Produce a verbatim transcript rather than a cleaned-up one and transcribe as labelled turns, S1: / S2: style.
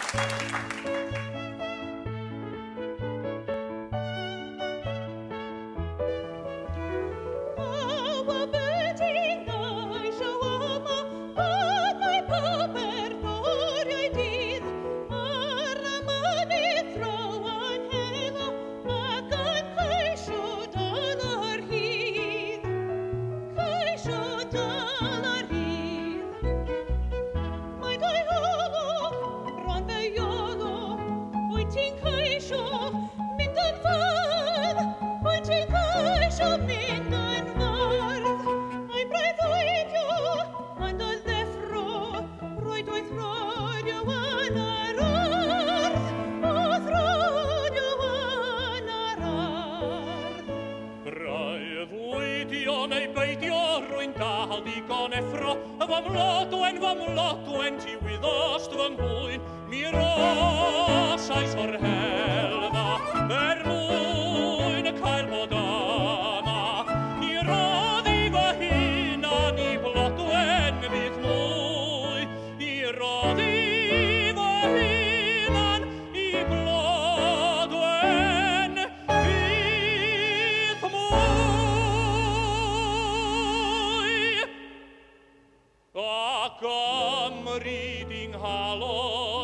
S1: Vom lotuen, vom lotuen, ti wyddost fy nghlwyn, mi rosais o'r helfa, er mwyn y cael bod yma. I roddi fy hunan i blodwen fydd mwy, i roddi fy hunan i blodwen fydd mwy. Ac ymryd i'n halo